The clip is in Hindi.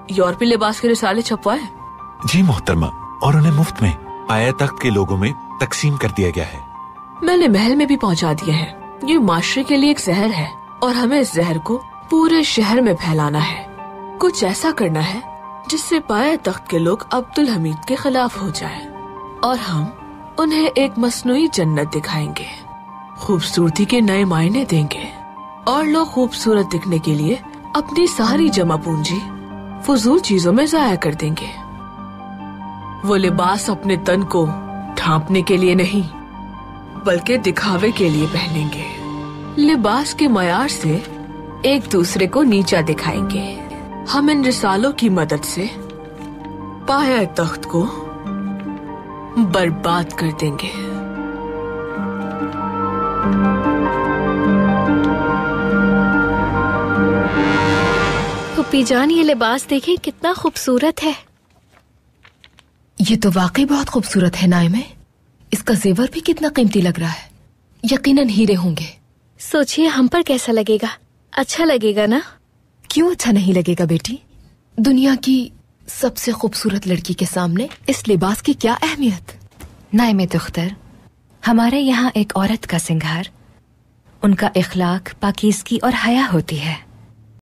यूरोपीय लिबास के रिसाले छपवाए? जी मोहतरमा, और उन्हें मुफ्त में पाया तख्त के लोगों में तकसीम कर दिया गया है। मैंने महल में भी पहुंचा दिया है। ये माशरे के लिए एक जहर है और हमें इस जहर को पूरे शहर में फैलाना है। कुछ ऐसा करना है जिससे पाया तख्त के लोग अब्दुल हमीद के खिलाफ हो जाएं और हम उन्हें एक मसनूई जन्नत दिखाएंगे, खूबसूरती के नए मायने देंगे और लोग खूबसूरत दिखने के लिए अपनी सारी जमा पूंजी फजूल चीजों में जाया कर देंगे। वो लिबास अपने तन को ढांपने के लिए नहीं बल्कि दिखावे के लिए पहनेंगे। लिबास के मयार से एक दूसरे को नीचा दिखाएंगे। हम इन रिसालों की मदद से पाया तख्त को बर्बाद कर देंगे। फूफी जान, ये लिबास देखें कितना खूबसूरत है। ये तो वाकई बहुत खूबसूरत है नाइमे। इसका जेवर भी कितना कीमती लग रहा है। यकीनन हीरे होंगे। सोचिए हम पर कैसा लगेगा। अच्छा लगेगा ना? क्यों अच्छा नहीं लगेगा बेटी? दुनिया की सबसे खूबसूरत लड़की के सामने इस लिबास की क्या अहमियत। नाइमे दुख्तर, हमारे यहाँ एक औरत का सिंगार उनका इखलाक, पाकीज़गी और हया होती है।